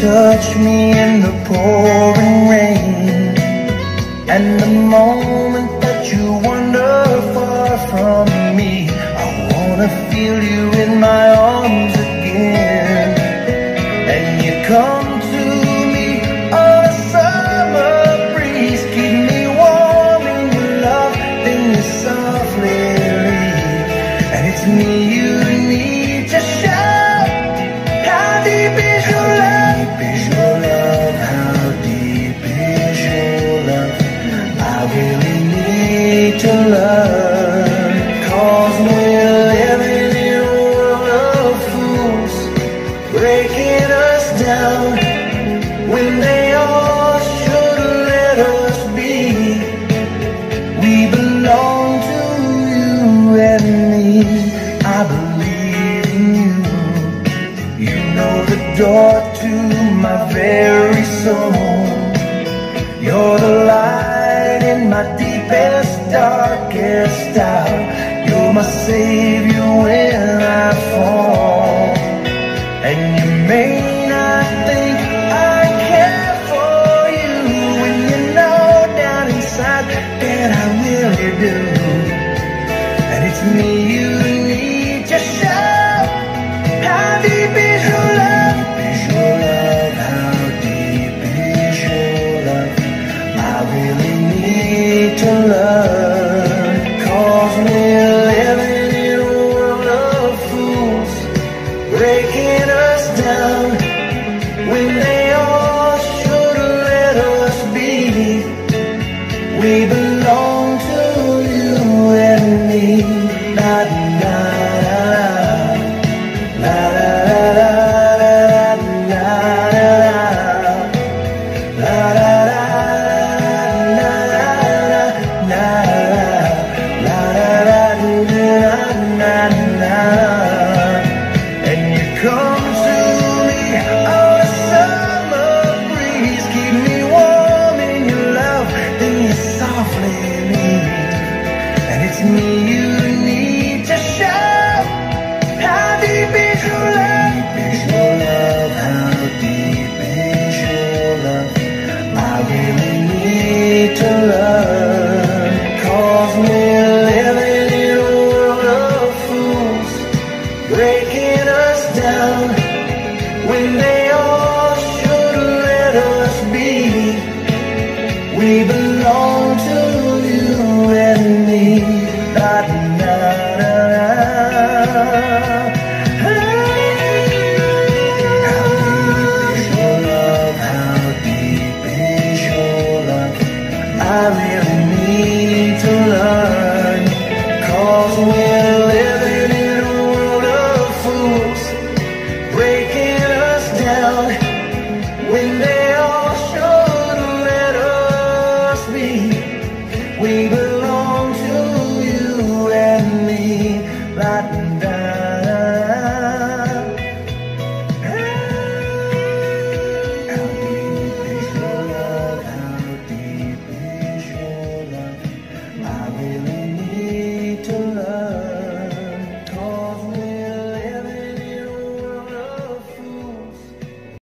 touch me in the pouring rain, and the moment that you wander far from me, I wanna feel you in my arms again. And you come to me on a summer breeze, keep me warm in your love, then you softly leave. And it's me you need to shout, how deep is your love? How deep is your love? I really need to learn, 'cause we're living in a world of fools, breaking us down when they all should let us be. We belong to you and me. I believe in you. You know the door to my very soul. You're the light in my deepest, darkest hour. You're my savior when I fall. And you may not think I care for you, when you know down inside that I really do. And it's me you need to shout, how deep is your love? How deep is your love? I really need to learn, 'cause we're living in a world of fools, breaking us down when they all should let us be. We belong to you and me. La la la la la la. And you come to me on a summer breeze, keep me warm in your love, then you softly leave. And it's me you need to shout, how deep is your love? How deep is your love? I really need to learn, 'cause we're living in a world of fools, breaking us down when they all should let us be. We belong to you and me. La la la la. How deep is your love? I really need to learn, 'cause we're living in a world of fools, breaking